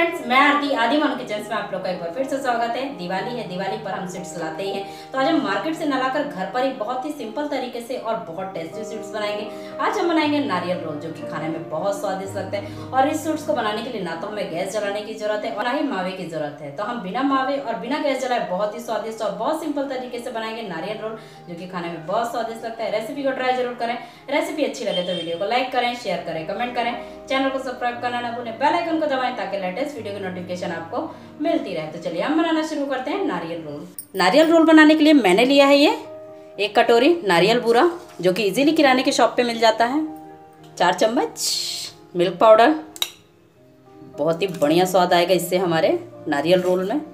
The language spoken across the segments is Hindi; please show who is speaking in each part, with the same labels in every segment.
Speaker 1: फ्रेंड्स, मैं आरती आदि मानू किचन में आप लोग का एक बार फिर से स्वागत है। दिवाली है, दिवाली पर हम स्वीट्स लाते ही हैं, तो आज हम मार्केट से न लाकर घर पर ही बहुत ही सिंपल तरीके से और बहुत टेस्टी स्वीट्स बनाएंगे। आज हम बनाएंगे नारियल रोल, जो कि खाने में बहुत स्वादिष्ट लगते हैं। और इस स्वीट्स को बनाने के लिए ना तो हमें गैस जलाने की जरूरत है और ना ही मावे की जरूरत है, तो हम बिना मावे और बिना गैस जलाए बहुत ही स्वादिष्ट और बहुत सिंपल तरीके से बनाएंगे नारियल रोल, जो कि खाने में बहुत स्वादिष्ट लगता है। रेसिपी को ट्राई जरूर करें। रेसिपी अच्छी लगे तो वीडियो को लाइक करें, शेयर करें, कमेंट करें, चैनल को सब्सक्राइब करना ना भूलें, बेल आइकन को दबाएं ताकि लेटेस्ट वीडियो की नोटिफिकेशन आपको मिलती रहे। तो चलिए हम बनाना शुरू करते हैं नारियल रोल। नारियल रोल बनाने के लिए मैंने लिया है ये 1 कटोरी नारियल बूरा, जो कि इजीली किराने के शॉप पे मिल जाता है। 4 चम्मच मिल्क पाउडर, बहुत ही बढ़िया स्वाद आएगा इससे हमारे नारियल रोल में।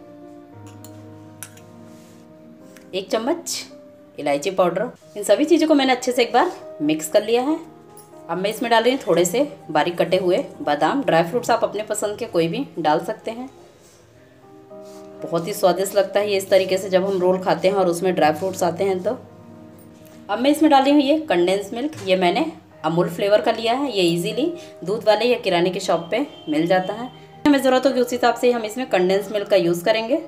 Speaker 1: 1 चम्मच इलायची पाउडर। इन सभी चीज़ों को मैंने अच्छे से एक बार मिक्स कर लिया है। अब मैं इसमें डाल रही हूँ थोड़े से बारीक कटे हुए बादाम। ड्राई फ्रूट्स आप अपने पसंद के कोई भी डाल सकते हैं। बहुत ही स्वादिष्ट लगता है ये इस तरीके से जब हम रोल खाते हैं और उसमें ड्राई फ्रूट्स आते हैं तो। अब मैं इसमें डाल रही हूँ ये कंडेंस मिल्क। ये मैंने अमूल फ्लेवर का लिया है। ये इजीली दूध वाले या किराने की शॉप पे मिल जाता है। हमें ज़रूरत होगी उस हिसाब से हम इसमें कंडेंस मिल्क का यूज़ करेंगे।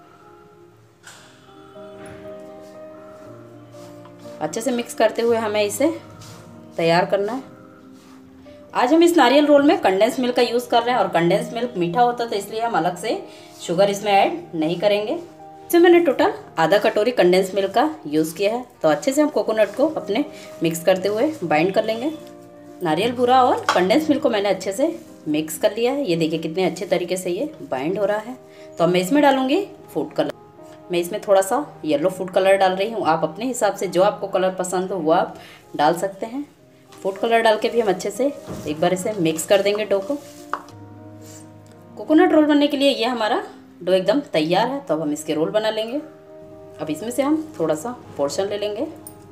Speaker 1: अच्छे से मिक्स करते हुए हमें इसे तैयार करना है। आज हम इस नारियल रोल में कंडेंस मिल्क का यूज़ कर रहे हैं और कंडेंस मिल्क मीठा होता है, तो इसलिए हम अलग से शुगर इसमें ऐड नहीं करेंगे। इसमें मैंने टोटल आधा कटोरी कंडेंस मिल्क का यूज़ किया है। तो अच्छे से हम कोकोनट को अपने मिक्स करते हुए बाइंड कर लेंगे। नारियल बूरा और कंडेंस मिल्क को मैंने अच्छे से मिक्स कर लिया है। ये देखिए कितने अच्छे तरीके से ये बाइंड हो रहा है। तो अब मैं इसमें डालूँगी फूड कलर। मैं इसमें थोड़ा सा येलो फूड कलर डाल रही हूँ। आप अपने हिसाब से जो आपको कलर पसंद हो वो आप डाल सकते हैं। फूड कलर डाल के भी हम अच्छे से एक बार इसे मिक्स कर देंगे डो को। कोकोनट रोल बनने के लिए ये हमारा डो एकदम तैयार है। तो अब हम इसके रोल बना लेंगे। अब इसमें से हम थोड़ा सा पोर्शन ले लेंगे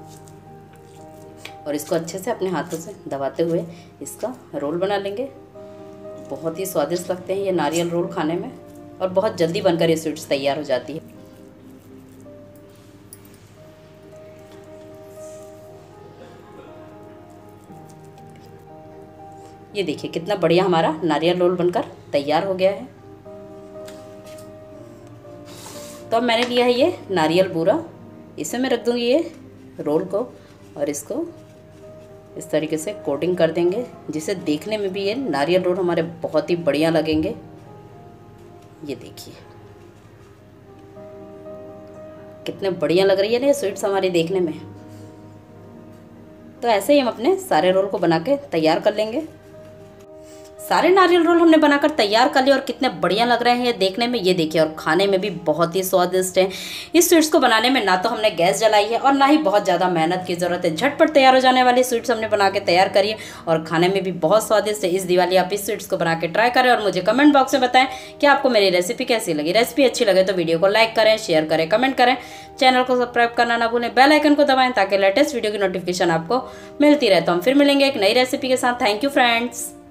Speaker 1: और इसको अच्छे से अपने हाथों से दबाते हुए इसका रोल बना लेंगे। बहुत ही स्वादिष्ट लगते हैं ये नारियल रोल खाने में और बहुत जल्दी बनकर ये स्वीट्स तैयार हो जाती है। ये देखिए कितना बढ़िया हमारा नारियल रोल बनकर तैयार हो गया है। तो अब मैंने लिया है ये नारियल बूरा। इसमें मैं रख दूंगी ये रोल को और इसको इस तरीके से कोटिंग कर देंगे, जिससे देखने में भी ये नारियल रोल हमारे बहुत ही बढ़िया लगेंगे। ये देखिए कितने बढ़िया लग रही है ना ये स्वीट्स हमारी देखने में। तो ऐसे ही हम अपने सारे रोल को बना के तैयार कर लेंगे। सारे नारियल रोल हमने बनाकर तैयार कर लिए और कितने बढ़िया लग रहे हैं ये देखने में। ये देखिए और खाने में भी बहुत ही स्वादिष्ट है। इस स्वीट्स को बनाने में ना तो हमने गैस जलाई है और ना ही बहुत ज़्यादा मेहनत की ज़रूरत है। झटपट तैयार हो जाने वाली स्वीट्स हमने बना के तैयार करी है और खाने में भी बहुत स्वादिष्ट है। इस दिवाली आप इस स्वीट्स को बना के ट्राई करें और मुझे कमेंट बॉक्स में बताएं कि आपको मेरी रेसिपी कैसी लगी। रेसिपी अच्छी लगे तो वीडियो को लाइक करें, शेयर करें, कमेंट करें, चैनल को सब्सक्राइब करना ना भूलें, बेल आइकन को दबाएं ताकि लेटेस्ट वीडियो की नोटिफिकेशन आपको मिलती रहे। तो हम फिर मिलेंगे एक नई रेसिपी के साथ। Thank you friends.